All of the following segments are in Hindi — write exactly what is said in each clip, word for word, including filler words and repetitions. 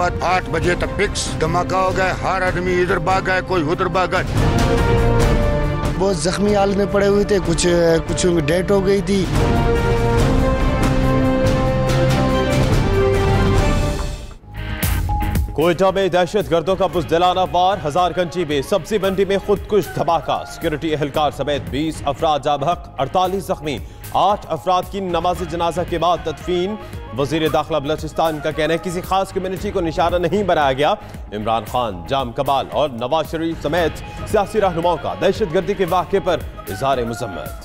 बाद आठ बजे तक फिक्स धमाका हो गया। हर आदमी इधर भाग गए, कोई उधर भाग गए। बहुत जख्मी हाल में पड़े हुए थे, कुछ कुछ डेथ हो गई थी। कोयटा में दहशत गर्दों का बुज़दिलाना वार, हजारगंजी में सब्जी मंडी में खुदकुश धमाका, सिक्योरिटी एहलकार समेत बीस अफराद जाबहक, अड़तालीस जख्मी, आठ अफराद की नमाज जनाजा के बाद तदफीन। वजीर दाखिला बलोचिस्तान का कहना है किसी खास कम्युनिटी को निशाना नहीं बनाया गया। इमरान खान, जाम कबाल और नवाज शरीफ समेत सियासी रहनुमाओं का दहशत गर्दी के वाक़े पर इज़हार मज़म्मत।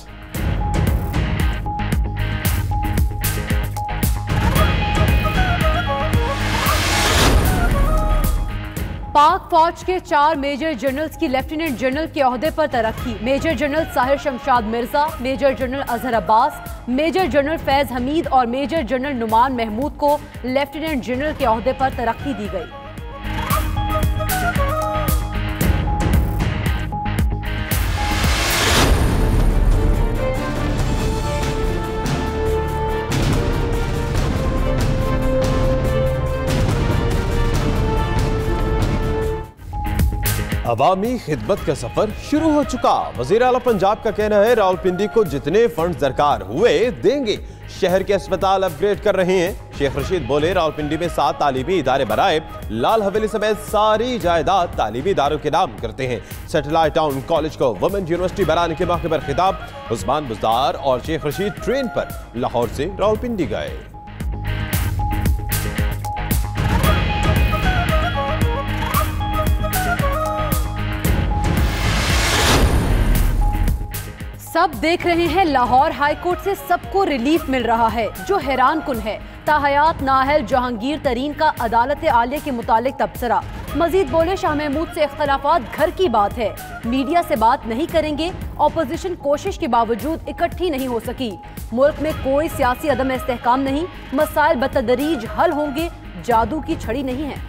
पाक फौज के चार मेजर जनरल्स की लेफ्टिनेंट जनरल के ओहदे पर तरक्की। Major general Sahir Shamshad Mirza, major general Azhar Abbas, major general Faiz Hameed और मेजर जनरल नुमान महमूद को लेफ्टिनेंट जनरल के ओहदे पर तरक्की दी गई। अवामी खिदमत का सफर शुरू हो चुका। वजीर आला पंजाब का कहना है रावलपिंडी को जितने फंड दरकार हुए देंगे। शहर के अस्पताल अपग्रेड कर रहे हैं। शेख रशीद बोले रावलपिंडी में सात तालीमी इदारे बनाए, लाल हवेली समेत सारी जायदाद तालीमी इदारों के नाम करते हैं। सैटेलाइट टाउन कॉलेज को वुमेन यूनिवर्सिटी बनाने के मौके पर खिताब। उस्मान बुज़दार और शेख रशीद ट्रेन पर लाहौर से रावलपिंडी गए। सब देख रहे हैं लाहौर हाईकोर्ट से सबको रिलीफ मिल रहा है, जो हैरान कुन है। ताहयात नाहल जहांगीर तरीन का अदालत आलिया के मुतालिक तबसरा। मजीद बोले शाह महमूद से इख्तलाफात घर की बात है, मीडिया से बात नहीं करेंगे। ऑपोजिशन कोशिश के बावजूद इकट्ठी नहीं हो सकी। मुल्क में कोई सियासी अदम इस्तेहकाम नहीं, मसाइल बतदरीज हल होंगे, जादू की छड़ी नहीं है।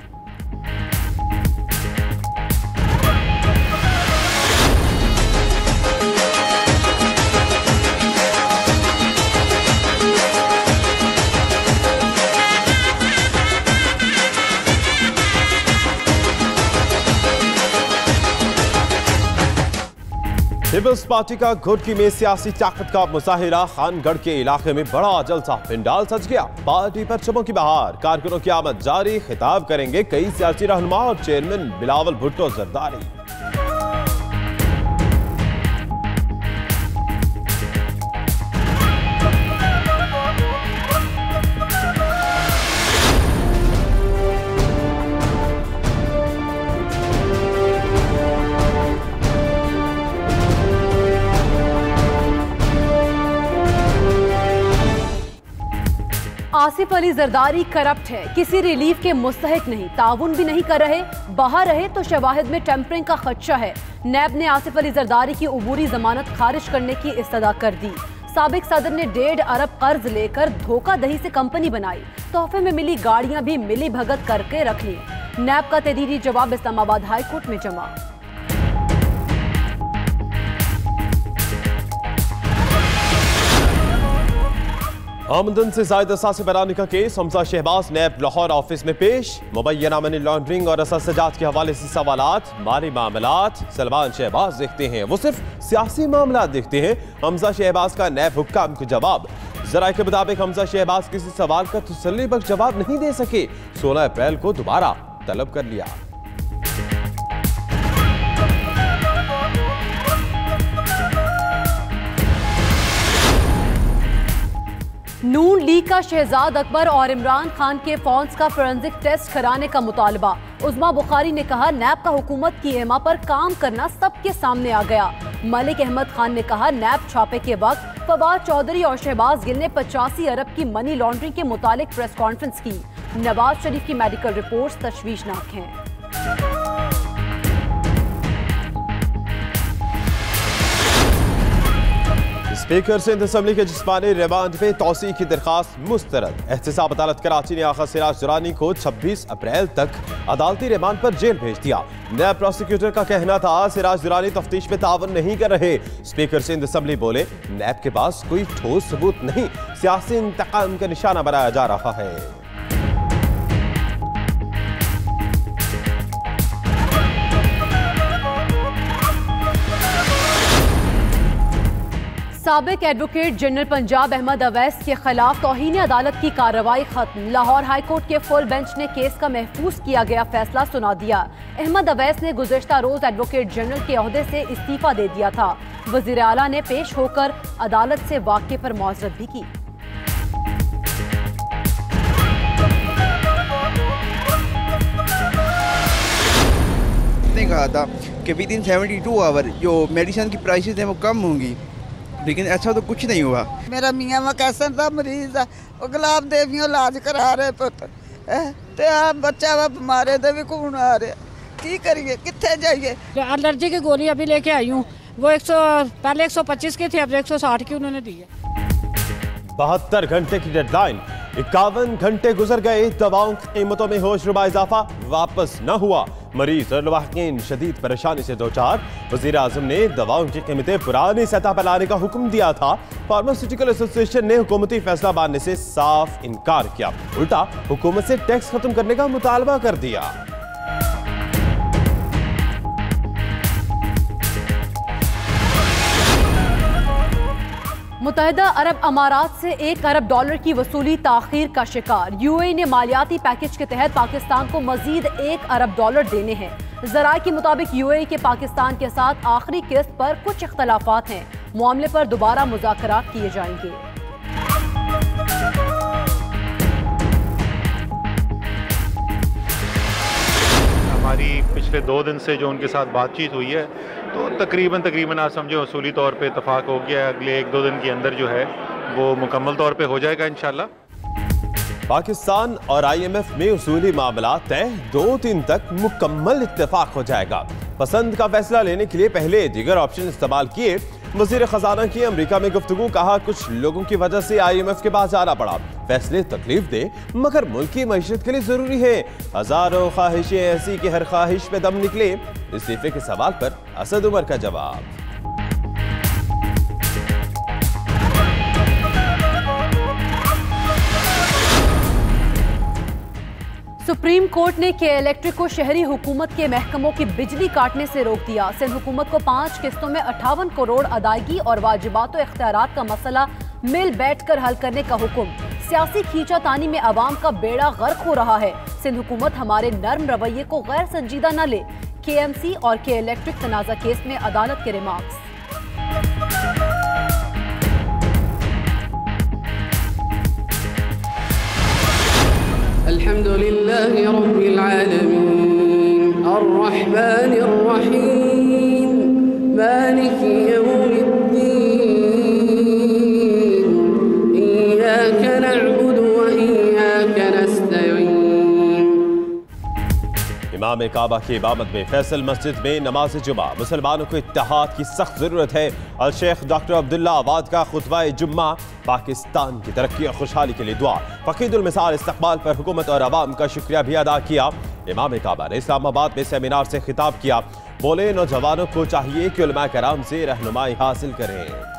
पीपल्स पार्टी का घुटकी में सियासी ताकत का मुजाहिरा। खानगढ़ के इलाके में बड़ा जलसा, पिंडाल सज गया। पार्टी पर चमों की बहार, कारकुनों की आमद जारी। खिताब करेंगे कई सियासी रहनुमा और चेयरमैन बिलावल भुट्टो जरदारी। आसिफ अली जरदारी करप्ट है, किसी रिलीफ के मुस्तहिक नहीं, ताउन भी नहीं कर रहे। बाहर रहे तो शवाहिद में टेम्परिंग का खदशा है। नैब ने आसिफ अली जरदारी की उबूरी जमानत खारिज करने की इस्तदा कर दी। साबिक सदर ने डेढ़ अरब कर्ज लेकर धोखाधड़ी से कंपनी बनाई। तोहफे में मिली गाड़ियां भी मिली भगत करके रख ली। नैब का तहरीरी जवाब इस्लामाबाद हाईकोर्ट में जमा। आमदन से जायद असासे बनाने का केस, हमजा शहबाज नैब लाहौर ऑफिस में पेश। मुबैना मनी लॉन्ड्रिंग और असद के हवाले से सवालात। माली मामलात सलमान शहबाज देखते हैं, वो सिर्फ सियासी मामला देखते हैं। हमजा शहबाज का नैब हुक्काम को जवाब। जराये के मुताबिक हमजा शहबाज किसी सवाल का तसल्ली बख्श जवाब नहीं दे सके। सोलह अप्रैल को दोबारा तलब कर लिया। नून लीग का शहजाद अकबर और इमरान खान के फोन्स का फोरेंसिक टेस्ट कराने का मुतालबा। उस्मा बुखारी ने कहा नैब का हुकूमत की एमा पर काम करना सबके सामने आ गया। मलिक अहमद खान ने कहा नैब छापे के वक्त फवाद चौधरी और शहबाज गिल ने पचासी अरब की मनी लॉन्ड्रिंग के मुतालिक प्रेस कॉन्फ्रेंस की। नवाज शरीफ की मेडिकल रिपोर्ट्स तशवीशनाक हैं। स्पीकर सिंध असम्बली के जिस्मानी रिमांड पे तौसी की दरखास्त मुस्तरद। एहतसाब अदालत कराची ने आखा सिराज दुरानी को छब्बीस अप्रैल तक अदालती रिमांड पर जेल भेज दिया। नया प्रोसिक्यूटर का कहना था सिराज दुरानी तफ्तीश में तावन नहीं कर रहे। स्पीकर सिंध असम्बली बोले नैब के पास कोई ठोस सबूत नहीं, सियासी इंतकाम का निशाना बनाया जा रहा है। साबिक एडवोकेट जनरल पंजाब अहमद अवैस के खिलाफ तौहीन अदालत की कार्रवाई खत्म। लाहौर हाई कोर्ट के फुल बेंच ने केस का महफूज किया गया फैसला सुना दिया। अहमद अवैस ने गुज़िश्ता रोज एडवोकेट जनरल के ओहदे से इस्तीफा दे दिया था। वज़ीर आला ने पेश होकर अदालत से वाक़े पर मौज़रत भी की। कहा था कि within seventy two hour जो मेडिसिन की प्राइसेस हैं वो कम होंगी, लेकिन ऐसा तो कुछ नहीं हुआ। मेरा मियाँ वा कैंसर का मरीज है, वो गुलाब देवियों इलाज करा रहे पुत्र ते आप बच्चा वा बीमार है भी कौन आ रहे, की करिए कितने जाइए। एलर्जी की गोली अभी लेके आई हूँ, वो एक सौ पहले एक सौ पच्चीस की थी, अब एक सौ साठ की उन्होंने दी है। बहत्तर घंटे की डेडलाइन, इक्यावन घंटे गुजर गए, दवाओं की कीमतों में होश रुबा इजाफा वापस न हुआ। मरीज और लवाहकीन शदीद परेशानी से दो चार। वज़ीर आज़म ने दवाओं की कीमतें पुरानी सतह पर लाने का हुक्म दिया था। फार्मास्यूटिकल एसोसिएशन ने हुकूमती फैसला मानने से साफ इनकार किया, उल्टा हुकूमत से टैक्स खत्म करने का मुतालबा कर दिया। मुत्तहिदा अरब अमारात से एक अरब डॉलर की वसूली ताखीर का शिकार। यूएई ने मालियाती पैकेज के तहत पाकिस्तान को मजीद एक अरब डॉलर देने हैं। ज़राए के मुताबिक यूएई के पाकिस्तान के साथ आखिरी किस्त पर कुछ इख्तलाफात हैं। मामले पर दोबारा मुज़ाकरात किए जाएंगे। हमारी पिछले दो दिन से जो उनके साथ बातचीत हुई है तो तकरीबन तकरीबन आप समझे उसूली तौर पे इतफाक हो गया है। अगले एक दो दिन के अंदर जो है वो मुकम्मल तौर पे हो जाएगा इंशाल्लाह। पाकिस्तान और आईएमएफ में उसूली मामला तय, दो दिन तक मुकम्मल इत्तेफाक हो जाएगा। पसंद का फैसला लेने के लिए पहले दीगर ऑप्शन इस्तेमाल किए। वज़ीर खजाना की अमेरिका में गुफ्तगू, कहा कुछ लोगों की वजह से आईएमएफ के पास जाना पड़ा। फैसले तकलीफ दे मगर मुल्क की मईशत के लिए जरूरी है। हजारों ख्वाहिशें ऐसी कि हर ख्वाहिश पे दम निकले। इस्तीफे के सवाल पर असद उमर का जवाब। सुप्रीम कोर्ट ने के इलेक्ट्रिक को शहरी हुकूमत के महकमों की बिजली काटने से रोक दिया। सिंध हुकूमत को पांच किस्तों में अट्ठावन करोड़ अदायगी और वाजिबात और इख्तियारात का मसला मिल बैठकर हल करने का हुक्म। सियासी खींचातानी में अवाम का बेड़ा गर्क हो रहा है। सिंध हुकूमत हमारे नर्म रवैये को गैर संजीदा न ले। के एम सी और के इलेक्ट्रिक तनाज़ा केस में अदालत के रिमार्क्स। अल्हम्दुलिल्लाहि रब्बिल आलमीन अर्रहमानिर रहीम मालिकी यौमिद्दीन इय्याका नअबुदु व इय्याका नस्तईन। इमाम काबा की इमामत में फैसल मस्जिद में नमाज जुमा। मुसलमानों को इत्तेहाद की सख्त जरूरत है। अल शेख डॉक्टर अब्दुल्ला आबाद का खुतबा जुम्मा। पाकिस्तान की तरक्की और खुशहाली के लिए दुआ। फकीदुल मिसाल इस्तकबाल पर हुकूमत और अवाम का शुक्रिया भी अदा किया। इमाम काबा ने इस्लामाबाद में सेमिनार से खिताब किया। बोले नौजवानों को चाहिए कि उलमा कराम से रहनुमाई हासिल करें।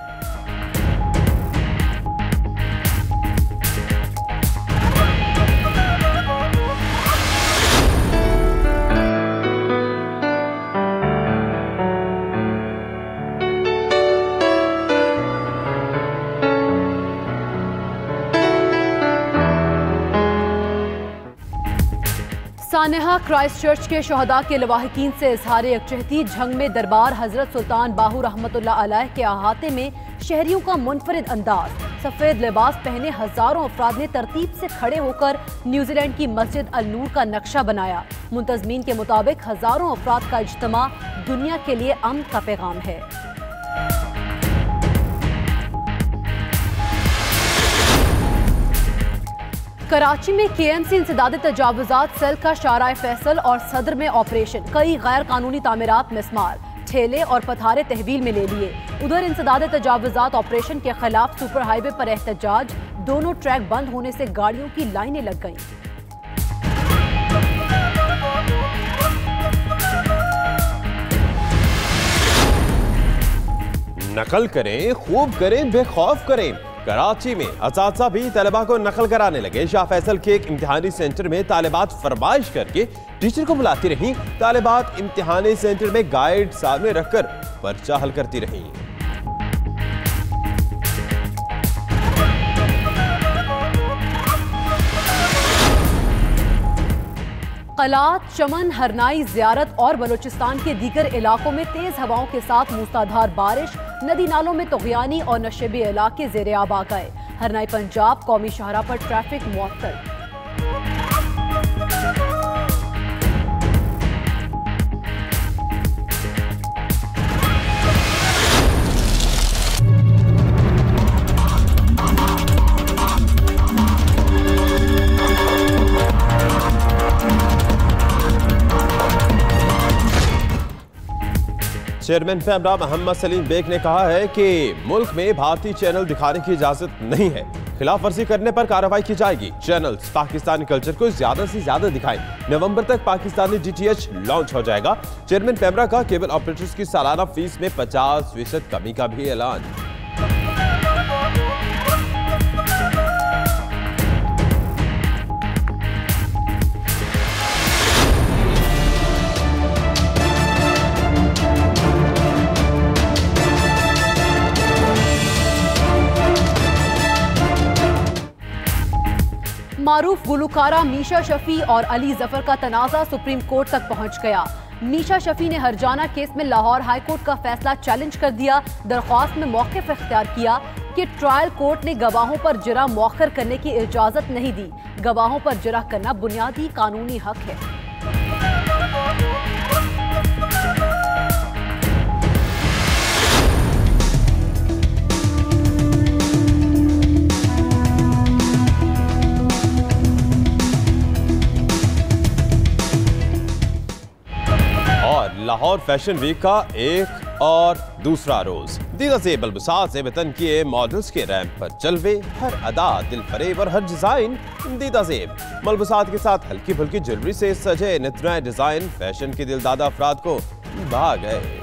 सानेहा क्राइस्ट चर्च के शहदा के लवाहिकीन से इजहार यकजहती। झंग में दरबार हजरत सुल्तान बाहू रहमतुल्लाह अलैह के अहाते में शहरियों का मुनफरिद अंदाज। सफेद लिबास पहने हजारों अफराद ने तरतीब से खड़े होकर न्यूजीलैंड की मस्जिद अल नूर का नक्शा बनाया। मुंतजमीन के मुताबिक हजारों अफराद का इज्तिमा दुनिया के लिए अमन का पैगाम है। कराची में के एम सी इंसदाद तजावुजात सेल का शाराए फैसल और सदर में ऑपरेशन। कई गैर कानूनी तामीरात मिसमार, ठेले और पथारे तहवील में ले लिए। उधर इंसदाद तजावुजात ऑपरेशन के खिलाफ सुपर हाईवे पर एहतजाज। दोनों ट्रैक बंद होने से गाड़ियों की लाइनें लग गईं। नकल करें, खूब करें, बेखौफ करें। कराची में असातिज़ा भी तलबा को नकल कराने लगे। शाह फैसल के एक इम्तिहानी सेंटर में तालिबात फरमाइश करके टीचर को बुलाती रहीं। तालिबात इम्तिहानी सेंटर में गाइड सामने रखकर पर्चा हल करती रहीं। कलात, चमन, हरनाई, ज़ियारत और बलूचिस्तान के दीगर इलाकों में तेज हवाओं के साथ मूसलाधार बारिश, नदी नालों में तुग़यानी और नशेबी इलाके ज़ेरे आब आ गए। हरनाई पंजाब कौमी शाहरा पर ट्रैफिक मुअत्तल। चेयरमैन पैमरा मोहम्मद सलीम बेग ने कहा है कि मुल्क में भारतीय चैनल दिखाने की इजाजत नहीं है, खिलाफ वर्जी करने पर कार्रवाई की जाएगी। चैनल्स पाकिस्तानी कल्चर को ज्यादा से ज्यादा दिखाएं। नवंबर तक पाकिस्तानी डीटीएच लॉन्च हो जाएगा। चेयरमैन पैमरा का केबल ऑपरेटर्स की सालाना फीस में पचास फीसद कमी का भी ऐलान। मारूफ गुलकारा मीशा शफी और अली जफर का तनाज़ा सुप्रीम कोर्ट तक पहुंच गया। मीशा शफी ने हरजाना केस में लाहौर हाई कोर्ट का फैसला चैलेंज कर दिया। दरख्वास्त में मौक़िफ़ इख्तियार किया कि ट्रायल कोर्ट ने गवाहों पर जरा मौखर करने की इजाज़त नहीं दी। गवाहों पर जरा करना बुनियादी कानूनी हक है। लाहौर फैशन वीक का एक और दूसरा रोज दीदा ज़ेब अलबसात से वतन किए मॉडल्स के रैंप पर जलवे, हर अदा दिल फरेब और हर डिजाइन दीदा ज़ेब। मलबसात के साथ हल्की फुल्की ज्वेलरी से सजे नितराए डिजाइन फैशन के दिलदादा अफराद को भा गए।